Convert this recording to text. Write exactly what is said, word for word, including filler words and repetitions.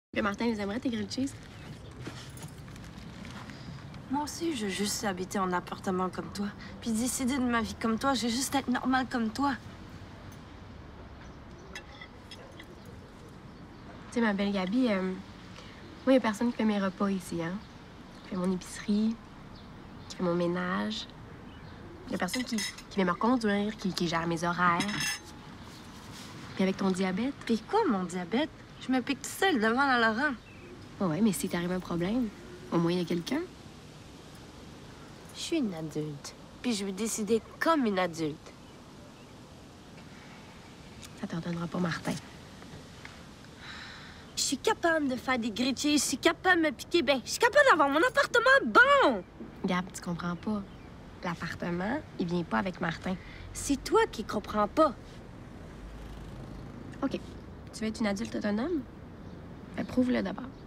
Le Martin, les aimerait, tes grilled cheese? Moi aussi, je veux juste habiter en appartement comme toi. Puis décider de ma vie comme toi. Je veux juste être normale comme toi. Tu sais, ma belle Gabi, euh, moi, il n'y a personne qui fait mes repas ici, hein? Qui fait mon épicerie, qui fait mon ménage. Il n'y a personne qui, qui vient me reconduire, qui, qui gère mes horaires. Puis avec ton diabète... Puis quoi, mon diabète? Je me pique seule devant la Laurent. Oh ouais, mais si t'arrive un problème, au moins, il y a quelqu'un. Je suis une adulte. Puis je veux décider comme une adulte. Ça te redonnera pas Martin. Je suis capable de faire des grilled cheese, je suis capable de me piquer bien. Je suis capable d'avoir mon appartement bon! Gab, tu comprends pas. L'appartement, il vient pas avec Martin. C'est toi qui comprends pas. OK. Tu veux être une adulte autonome? Ben, prouve-le d'abord.